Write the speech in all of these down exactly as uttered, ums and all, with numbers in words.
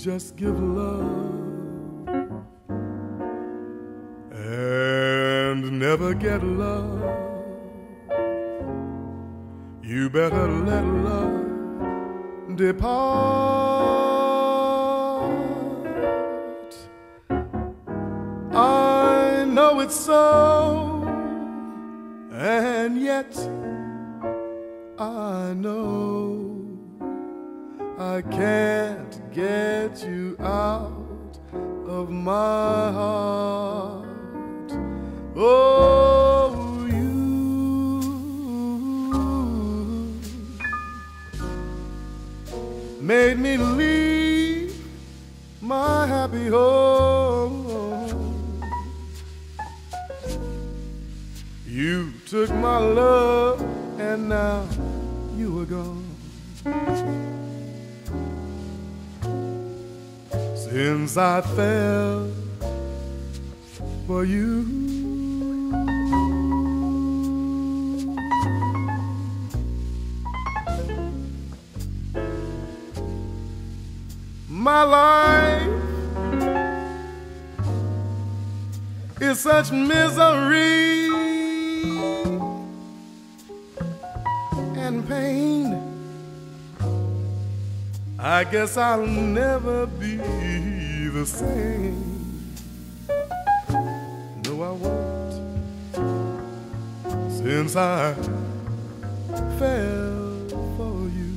just give love and never get love, you better let love depart. I know it's so, and yet I know I can't get you out of my heart. Oh, you made me leave my happy home. You took my love and now you are gone. Since I fell for you, my life is such misery and pain. I guess I'll never be the same. No, I won't, since I fell for you.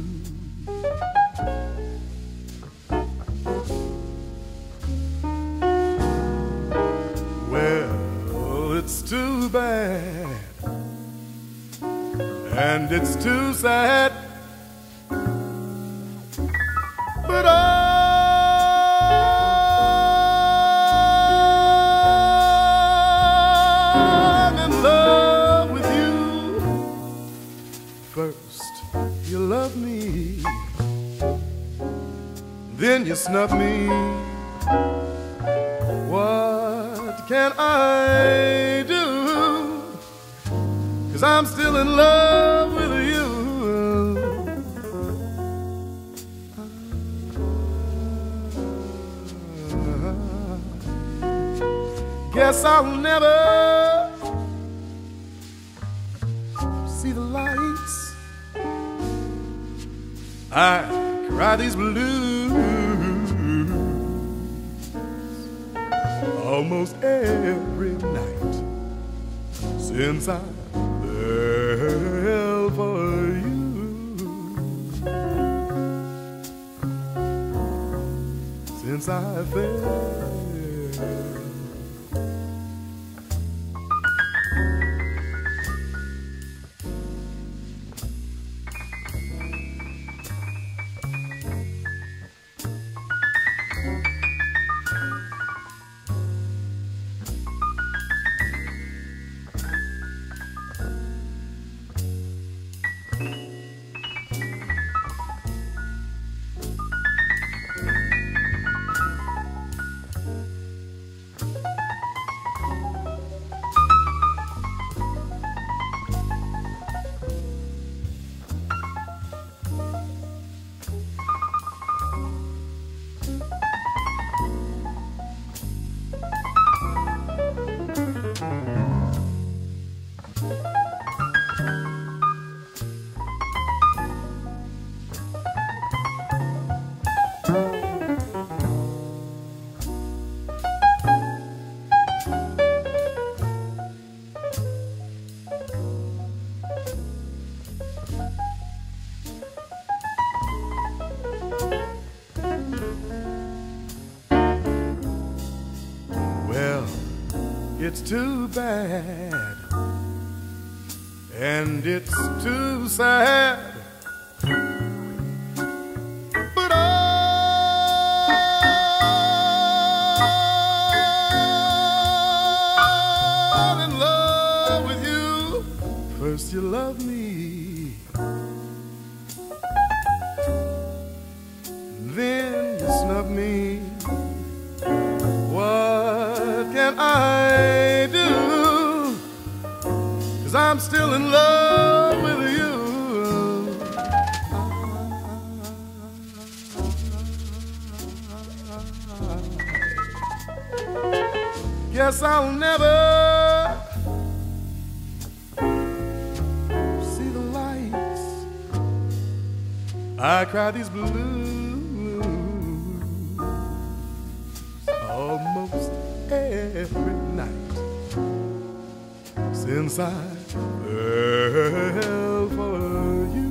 Well, it's too bad, and it's too sad, but I'm in love with you. First you love me, then you snub me. What can I do? 'Cause I'm still in love with you. Guess I'll never see the lights. I cry these blues almost every night since I fell for you. Since I fell. It's too bad, and it's too sad, but I'm in love with you. First you love me, then you snub me. What can I do? 'Cause I'm still in love with you. Yes, I'll never see the lights. I cry these blues almost every night since I fell for you.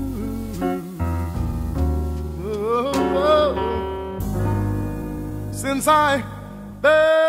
Oh, oh. Since I fell